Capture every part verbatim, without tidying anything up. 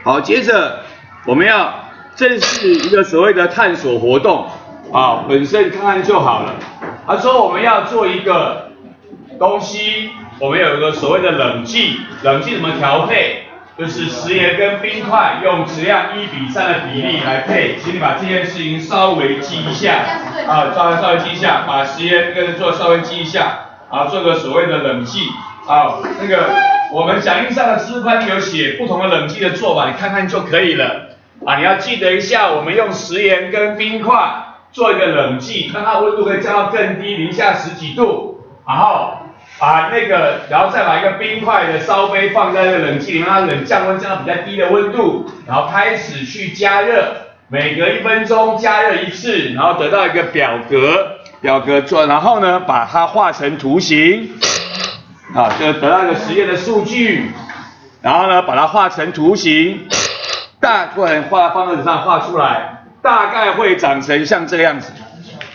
好，接着我们要正式一个所谓的探索活动啊，本身看看就好了。他说我们要做一个东西，我们有一个所谓的冷剂，冷剂怎么调配？就是食盐跟冰块用质量一比三的比例来配，请你把这件事情稍微记一下啊，稍微稍微记一下，把食盐跟做稍微记一下，啊，做个所谓的冷剂啊，那个我们讲义上的知识框有写不同的冷剂的做法，你看看就可以了啊，你要记得一下，我们用食盐跟冰块做一个冷剂，让它温度可以降到更低，零下十几度，然后。把那个，然后再把一个冰块的烧杯放在那个冷剂里面，让它冷降温降到比较低的温度，然后开始去加热，每隔一分钟加热一次，然后得到一个表格，表格做，然后呢把它画成图形，啊，就得到一个实验的数据，然后呢把它画成图形，大或者画放在纸上画出来，大概会长成像这个样子。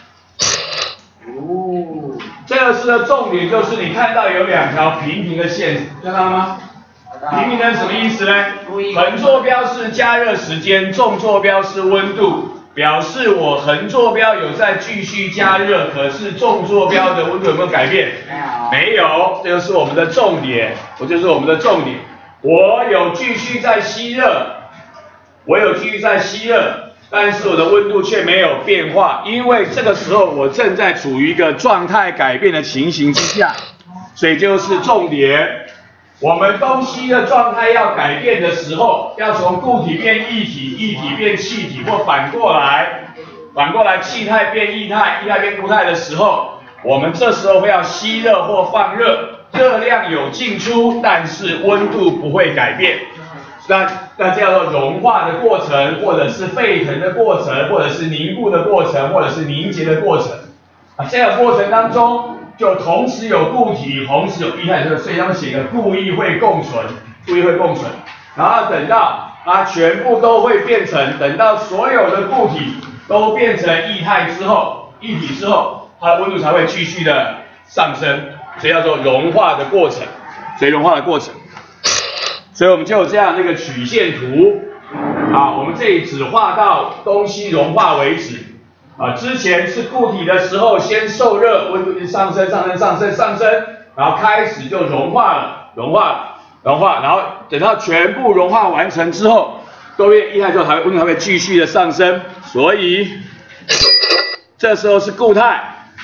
哦。这个是的重点就是你看到有两条平平的线，看到了吗？平平的是什么意思呢？横坐标是加热时间，纵坐标是温度，表示我横坐标有在继续加热，可是纵坐标的温度有没有改变？没有，这就是我们的重点，这就是我们的重点。我有继续在吸热，我有继续在吸热。但是我的温度却没有变化，因为这个时候我正在处于一个状态改变的情形之下，所以就是重点。我们东西的状态要改变的时候，要从固体变液体，液体变气体，或反过来，反过来气态变液态，液态变固态的时候，我们这时候会要吸热或放热，热量有进出，但是温度不会改变。那那叫做融化的过程，或者是沸腾的过程，或者是凝固的过程，或者是凝结的过程。啊，这个过程当中，就同时有固体，同时有液态，所以他们写的故意会共存，故意会共存。然后等到它全部都会变成，等到所有的固体都变成液态之后，液体之后，它的温度才会继续的上升，所以叫做融化的过程，所以融化的过程。所以我们就有这样的一个曲线图，啊，我们这里只画到东西融化为止，啊，之前是固体的时候，先受热，温度一直上升，上升，上升，上升，然后开始就融化了，融化了，融化，然后等到全部融化完成之后，都变液态之后，还会温度还会继续的上升，所以这时候是固态，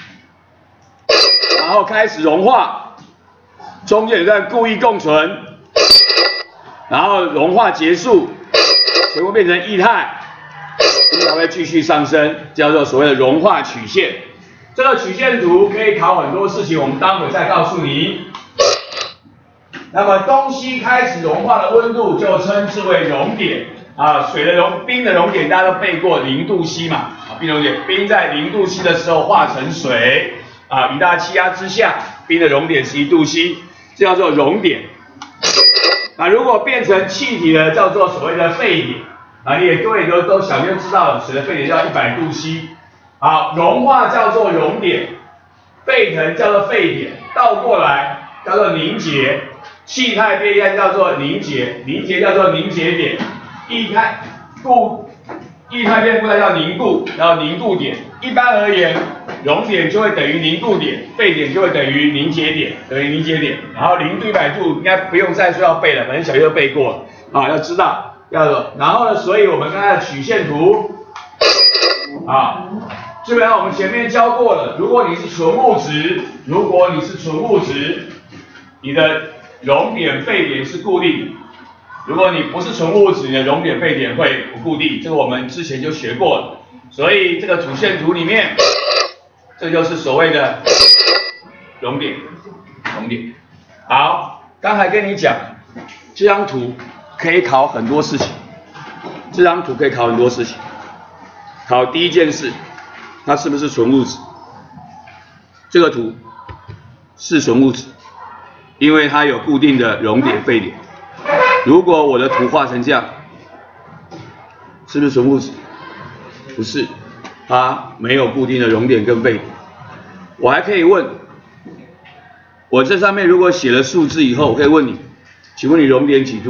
然后开始融化，中间有段故意共存。然后融化结束，全部变成液态，温度还会继续上升，叫做所谓的融化曲线。这个曲线图可以考很多事情，我们待会再告诉你。那么东西开始融化的温度就称之为熔点啊，水的熔，冰的熔点大家都背过零度 C 嘛，啊，冰熔点，冰在零度 C 的时候化成水啊，一大气压之下，冰的熔点是一度 C， 这叫做熔点。那如果变成气体呢，叫做所谓的沸点啊，你也各位都都小就知道了，水的沸点叫一百度 C。好，融化叫做熔点，沸腾叫做沸点，倒过来叫做凝结，气态变液态叫做凝结，凝结叫做凝结点，液态固液态变固态叫凝固，然后凝固点。一般而言，熔点就会等于凝固点，沸点就会等于凝结点，等于凝结点。然后零度、一百度应该不用再说要背了，反正小学都背过了啊，要知道要说。然后呢，所以我们刚才的曲线图啊，基本上我们前面教过了。如果你是纯物质，如果你是纯物质，你的熔点、沸点是固定。如果你不是纯物质，你的熔点、沸点会不固定，这个我们之前就学过了。所以这个主线图里面，这就是所谓的熔点，熔点。好，刚才跟你讲，这张图可以考很多事情，这张图可以考很多事情。考第一件事，它是不是纯物质？这个图是纯物质，因为它有固定的熔点、沸点。如果我的图画成这样，是不是纯物质？不是，它没有固定的熔点跟沸点。我还可以问，我这上面如果写了数字以后，我可以问你，请问你熔点几度？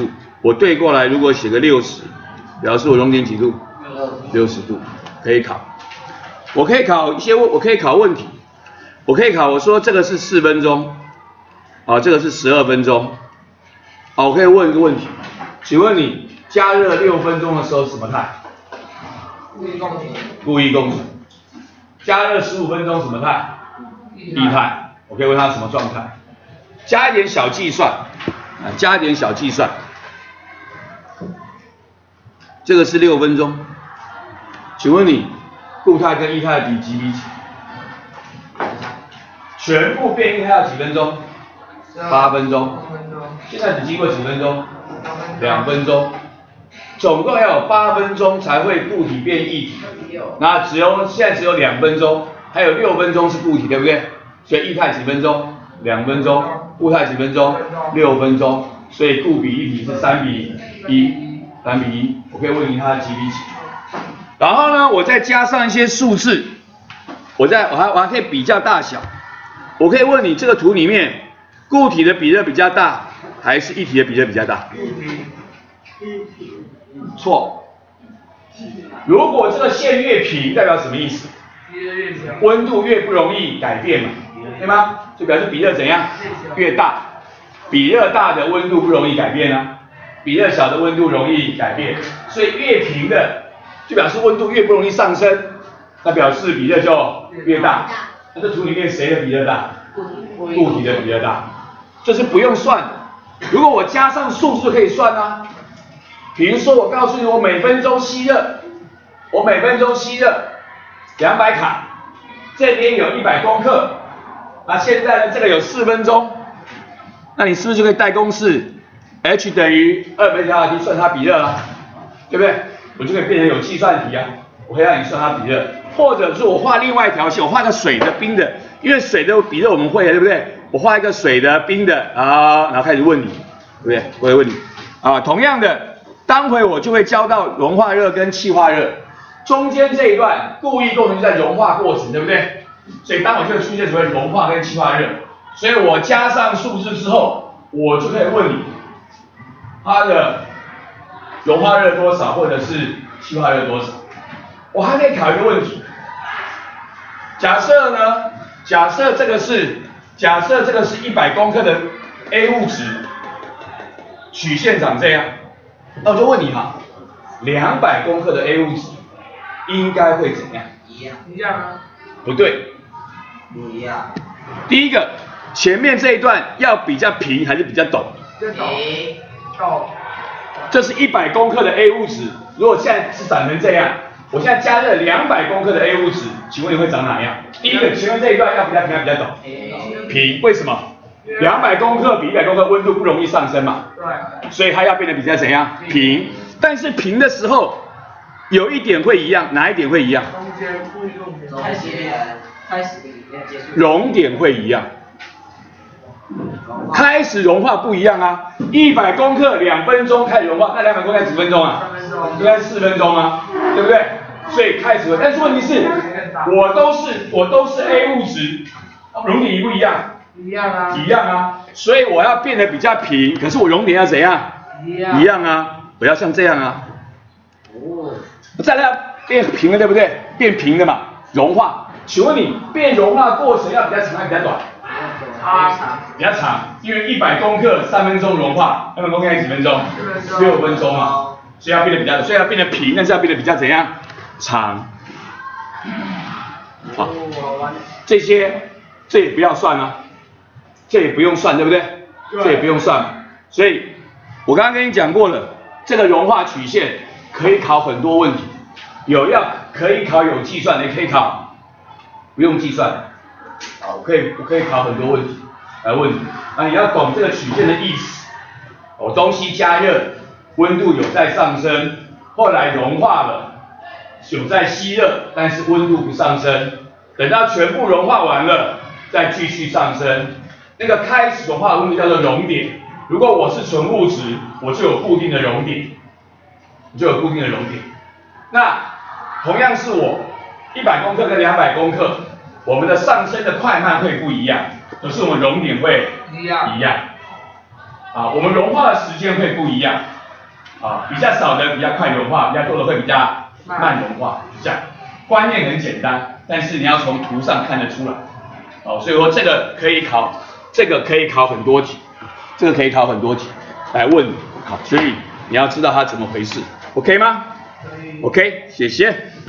我对过来，如果写个六十，表示我熔点几度？六十度，可以考。我可以考一些问，我可以考问题，我可以考，我说这个是四分钟，啊，这个是十二分钟，好，我可以问一个问题，请问你加热六分钟的时候什么态？ 故意共存。 故意共存。加热十五分钟什么态？液态。我可以问他什么状态？加一点小计算，啊，加一点小计算。这个是六分钟，请问你固态跟液态比几比几？全部变液态要几分钟？八分钟。现在只经过几分钟？两分钟。总共要有八分钟才会固体变液体。那只有现在只有两分钟，还有六分钟是固体，对不对？所以液态几分钟？两分钟。固态几分钟？六分钟。所以固比液体是三比一，三比一。我可以问你它几比几？然后呢，我再加上一些数字，我再我还我还可以比较大小。我可以问你这个图里面，固体的比热比较大，还是液体的比热比较大？错。如果这个线越平，代表什么意思？温度越不容易改变嘛，对吗？就表示比热怎样？越大。比热大的温度不容易改变啊，比热小的温度容易改变。所以越平的，就表示温度越不容易上升，那表示比热就越大。那这图里面谁的比热大？固体的比热大，这是不用算的。如果我加上数字可以算啊。比如说我告诉你，我每分钟吸热，我每分钟吸热两百卡，这边有一百公克，那现在呢这个有四分钟，那你是不是就可以带公式 H 等于二倍调 R T 算它比热啦，对不对？我就可以变成有计算题啊，我可以让你算它比热，或者是我画另外一条线，我画个水的、冰的，因为水的比热我们会，对不对？我画一个水的、冰的啊，然后开始问你，对不对？我会问你啊，同样的。当回我就会教到融化热跟气化热，中间这一段故意构成在融化过程，对不对？所以当我就会出现所谓融化跟气化热，所以我加上数字之后，我就可以问你它的融化热多少，或者是气化热多少。我还可以考一个问题，假设呢，假设这个是假设这个是一百公克的 A 物质，曲线长这样。那我就问你哈，两百公克的 A 物质应该会怎样？ 一样。一样啊？ 不对。 不一样。 第一个，前面这一段要比较平还是比较陡？ 比较陡。陡。 这是一百公克的 A 物质，如果现在是长成这样，我现在加热两百公克的 A 物质，请问你会长哪样？第一个，前面这一段要比较平还是比较陡？平。为什么？两百公克比一百公克温度不容易上升嘛，对，所以它要变得比较怎样？平。但是平的时候有一点会一样，哪一点会一样？ 中间故意共平。开始开始结束。 熔点会一样。开始融化不一样啊，一百公克两分钟开始融化，那两百公克几分钟啊？三分钟。应该是四分钟啊，对不对？所以开始，但是问题是，我都是我都是 A 物质，熔点一不一样？ 一样啊， 一样啊，所以我要变得比较平，可是我熔点要怎样？ 一样， 一样啊，我要像这样啊。 哦， 再来变平了，对不对？变平的嘛，融化。请问你变融化过程要比较长还是比较短？ 长， 比较长，因为一百公克三分钟融化，那么公克几分钟？六分钟嘛，所以要变得比较，所以要变得平，但是要变得比较怎样？长。好，这些这也不要算啊。这也不用算，对不对？这也不用算，所以我刚刚跟你讲过了，这个融化曲线可以考很多问题，有要可以考有计算的，也可以考不用计算的。好，我可以我可以考很多问题来问你，那你要懂这个曲线的意思。哦，东西加热，温度有在上升，后来融化了，有在吸热，但是温度不上升，等到全部融化完了，再继续上升。那个开始融化的温度叫做熔点。如果我是纯物质，我就有固定的熔点，就有固定的熔点。那同样是我一百公克跟两百公克，我们的上升的快慢会不一样，可是我们熔点会一样。一样。啊，我们融化的时间会不一样。 啊，比较少的比较快融化，比较多的会比较慢融化，这样。观念很简单，但是你要从图上看得出来。哦，所以说这个可以考，这个可以考很多题，这个可以考很多题来问你。好，所以你要知道它怎么回事 ，OK 吗 ？OK， 谢谢。